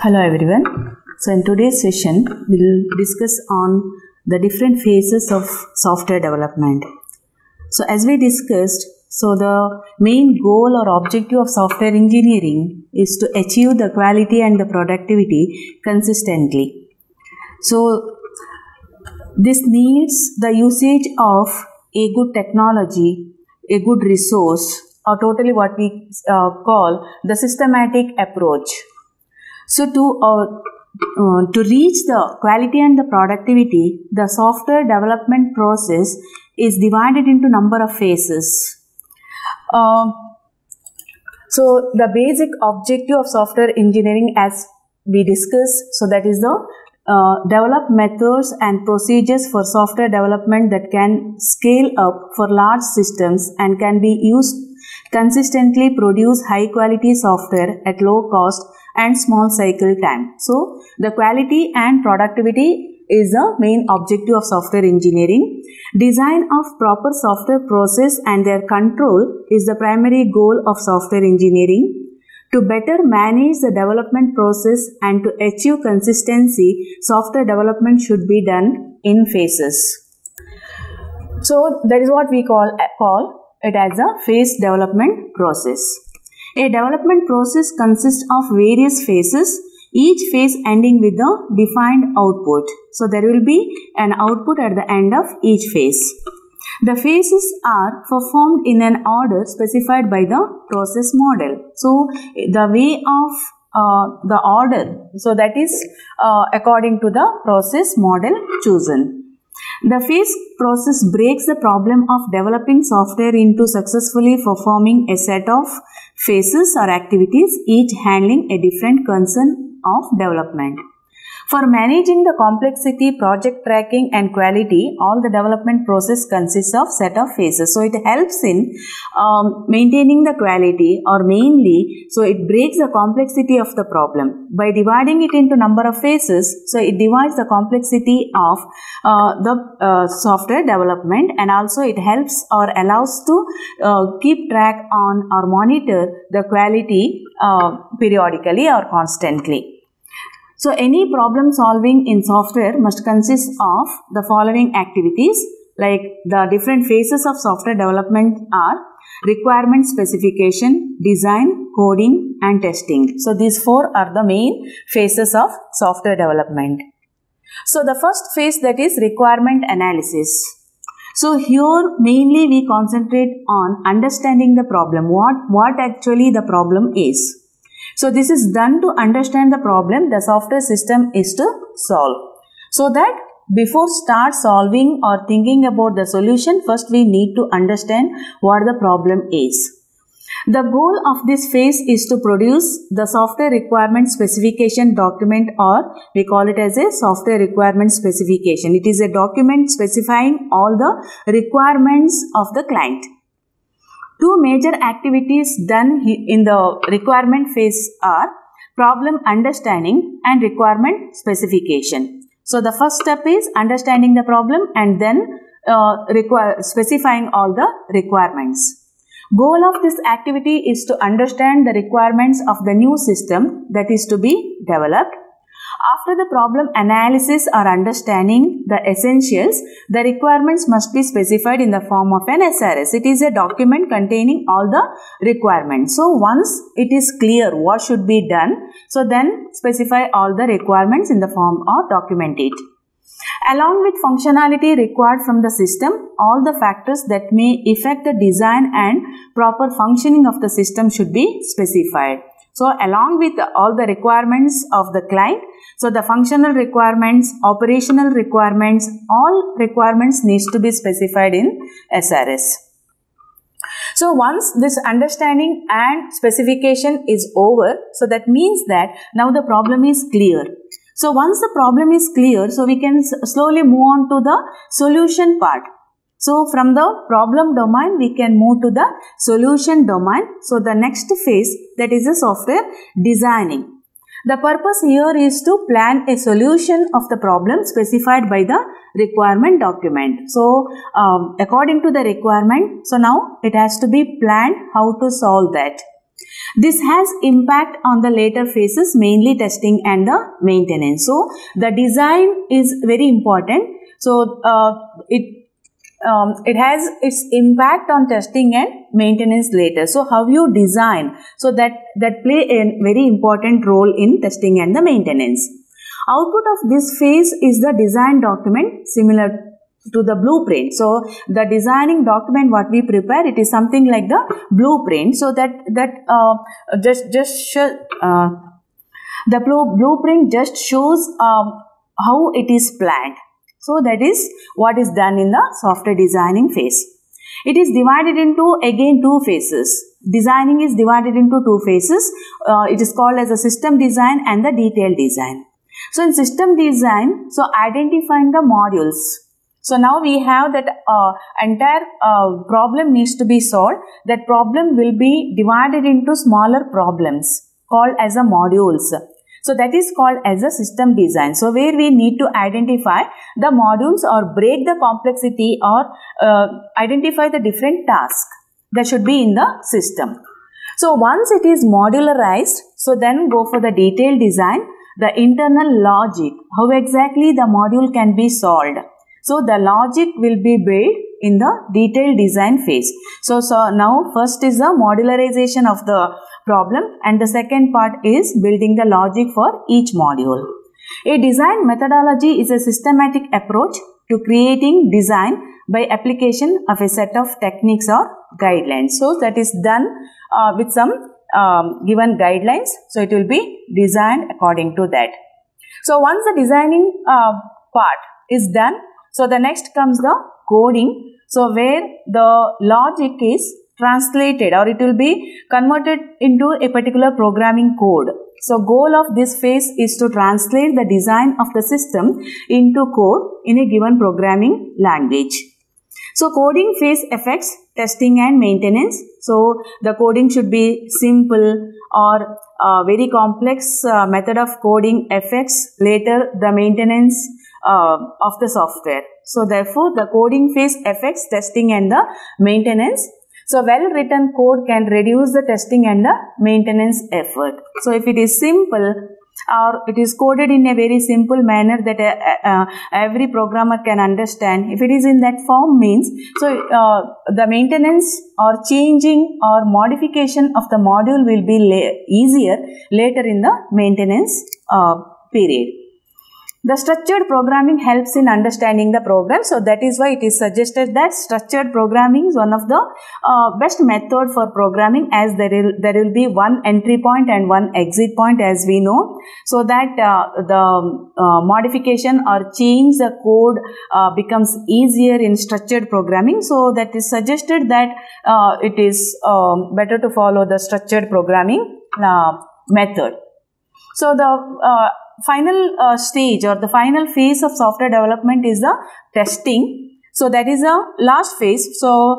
Hello everyone. So in today's session, we'll discuss on the different phases of software development. So as we discussed, the main goal or objective of software engineering is to achieve the quality and the productivity consistently. So this needs the usage of a good technology, a good resource, or totally what we call the systematic approach. So to reach the quality and the productivity, the software development process is divided into number of phases. So the basic objective of software engineering, as we discussed, so that is the develop methods and procedures for software development that can scale up for large systems and can be used consistently produce high quality software at low cost and small cycle time. So the quality and productivity is the main objective of software engineering. Design of proper software process and their control is the primary goal of software engineering. To better manage the development process and to achieve consistency, software development should be done in phases. So that is what we call it as a phase development process. A development process consists of various phases, each phase ending with a defined output. So there will be an output at the end of each phase. The phases are performed in an order specified by the process model. So the way of the order, so that is according to the process model chosen. The phase process breaks the problem of developing software into successfully performing a set of phases or activities, each handling a different concern of development. For managing the complexity, project tracking and quality, all the development process consists of set of phases. So it helps in maintaining the quality, or mainly, so it breaks the complexity of the problem. By dividing it into number of phases, so it divides the complexity of the software development, and also it helps or allows to keep track on or monitor the quality periodically or constantly. So any problem solving in software must consist of the following activities, like the different phases of software development are requirement specification, design, coding and testing. So these four are the main phases of software development. So the first phase, that is requirement analysis. So here mainly we concentrate on understanding the problem, what actually the problem is. So this is done to understand the problem the software system is to solve. So that before start solving or thinking about the solution, first we need to understand what the problem is. The goal of this phase is to produce the software requirement specification document, or we call it as a software requirement specification. It is a document specifying all the requirements of the client. Two major activities done in the requirement phase are problem understanding and requirement specification. So the first step is understanding the problem and then specifying all the requirements. Goal of this activity is to understand the requirements of the new system that is to be developed. After the problem analysis or understanding the essentials, the requirements must be specified in the form of an SRS. It is a document containing all the requirements. So once it is clear what should be done, so then specify all the requirements in the form or document it. Along with functionality required from the system, all the factors that may affect the design and proper functioning of the system should be specified. So along with all the requirements of the client, so the functional requirements, operational requirements, all requirements needs to be specified in SRS. So once this understanding and specification is over, so that means that now the problem is clear. So once the problem is clear, so we can slowly move on to the solution part. So from the problem domain, we can move to the solution domain. So the next phase, that is the software designing. The purpose here is to plan a solution of the problem specified by the requirement document. So according to the requirement, so now it has to be planned how to solve that. This has impact on the later phases, mainly testing and the maintenance. So the design is very important. So it has its impact on testing and maintenance later. So how you design, so that play a very important role in testing and the maintenance. Output of this phase is the design document, similar to the blueprint. So the designing document what we prepare, it is something like the blueprint. So the blueprint just shows how it is planned. So that is what is done in the software designing phase. It is divided into again two phases. Designing is divided into two phases. It is called as a system design and the detailed design. So in system design, so identifying the modules. So now we have that entire problem needs to be solved. That problem will be divided into smaller problems called as a modules. So that is called as a system design. So where we need to identify the modules or break the complexity or identify the different tasks that should be in the system. So once it is modularized, so then go for the detailed design, the internal logic, how exactly the module can be solved. So the logic will be built in the detailed design phase. So now first is the modularization of the problem and the second part is building the logic for each module. A design methodology is a systematic approach to creating design by application of a set of techniques or guidelines. So that is done with some given guidelines. So it will be designed according to that. So once the designing part is done, so the next comes the coding. So where the logic is translated or it will be converted into a particular programming code. So goal of this phase is to translate the design of the system into code in a given programming language. So coding phase affects testing and maintenance. So the coding should be simple or very complex method of coding affects later the maintenance of the software. So therefore the coding phase affects testing and the maintenance. So well written code can reduce the testing and the maintenance effort. So if it is simple or it is coded in a very simple manner that every programmer can understand, if it is in that form means, so the maintenance or changing or modification of the module will be easier later in the maintenance period. The structured programming helps in understanding the program. So that is why it is suggested that structured programming is one of the best method for programming, as there will be one entry point and one exit point, as we know, so that the modification or change the code becomes easier in structured programming. So that is suggested that it is better to follow the structured programming method. So the final stage or the final phase of software development is the testing. So that is a last phase. So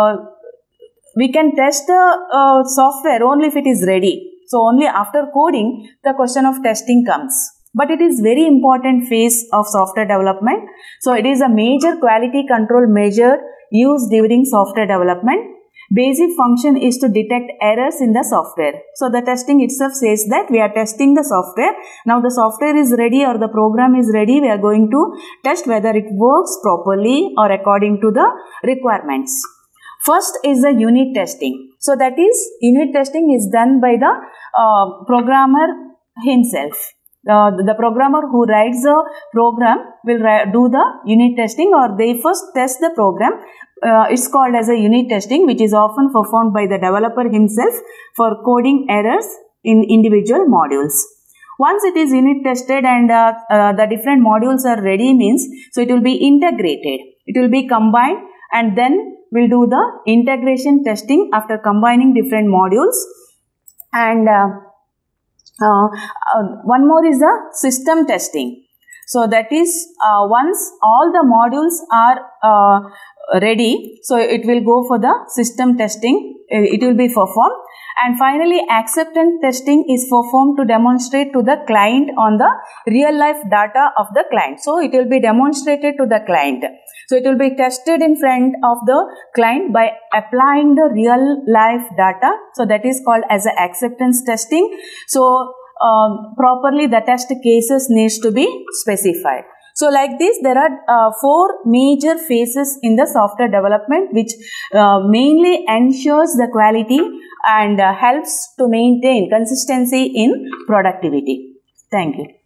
we can test the software only if it is ready. So only after coding the question of testing comes. But it is very important phase of software development. So it is a major quality control measure used during software development. Basic function is to detect errors in the software. So the testing itself says that we are testing the software. Now the software is ready or the program is ready. We are going to test whether it works properly or according to the requirements. First is the unit testing. So that is, unit testing is done by the programmer himself. The programmer who writes the program will do the unit testing, or they first test the program. It's called as a unit testing, which is often performed by the developer himself for coding errors in individual modules. Once it is unit tested and the different modules are ready means, so it will be integrated. It will be combined and then we'll do the integration testing after combining different modules. And one more is the system testing. So that is once all the modules are ready, so it will go for the system testing. It will be performed. And finally, acceptance testing is performed to demonstrate to the client on the real life data of the client. So it will be demonstrated to the client. So it will be tested in front of the client by applying the real life data. So that is called as a acceptance testing. So properly the test cases needs to be specified. So like this, there are 4 major phases in the software development, which mainly ensures the quality and helps to maintain consistency in productivity. Thank you.